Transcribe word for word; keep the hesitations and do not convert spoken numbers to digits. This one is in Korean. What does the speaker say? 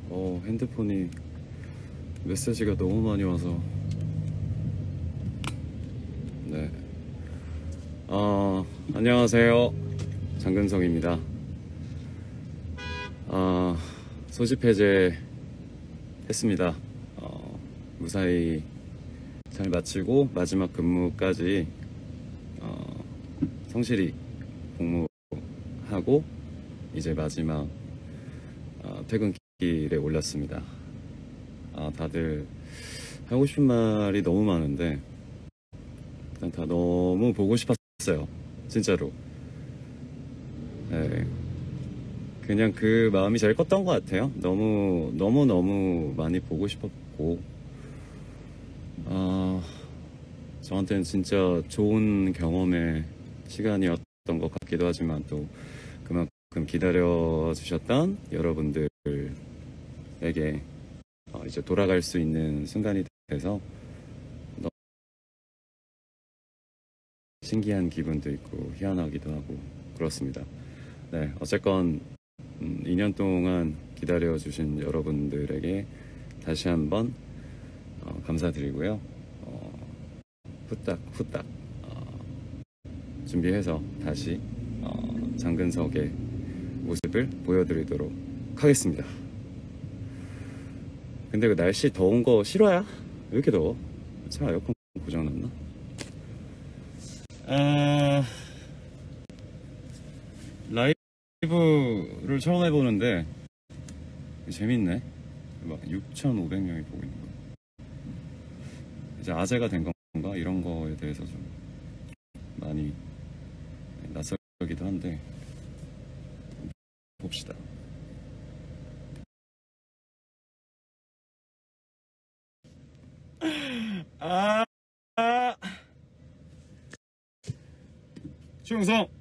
어, 핸드폰이 메시지가 너무 많이 와서. 네. 어, 안녕하세요. 장근성입니다. 어, 소집 해제 했습니다. 어, 무사히 잘 마치고 마지막 근무까지 어, 성실히 복무하고 이제 마지막 어, 퇴근길에 올렸습니다. 아, 다들 하고 싶은 말이 너무 많은데 일단 다 너무 보고 싶었어요. 진짜로. 네. 그냥 그 마음이 제일 컸던 것 같아요. 너무 너무 너무 많이 보고 싶었고, 아, 저한테는 진짜 좋은 경험의 시간이었던 것 같기도 하지만 또 그만큼 기다려 주셨던 여러분들에게 어, 이제 돌아갈 수 있는 순간이 돼서 너무 신기한 기분도 있고 희한하기도 하고 그렇습니다. 네, 어쨌건 음, 이 년 동안 기다려주신 여러분들에게 다시 한번 어, 감사드리고요. 어, 후딱 후딱 어, 준비해서 다시 어, 장근석의 모습을 보여드리도록 하겠습니다. 근데 그 날씨 더운 거 싫어야? 왜 이렇게 더워? 차 에어컨 고장났나? 아, 라이브를 처음 해보는데 재밌네. 막 육천오백 명이 보고 있는 거. 이제 아재가 된 건가? 이런 거에 대해서 좀 많이 낯설기도 한데 봅시다. 아, 아. 충성!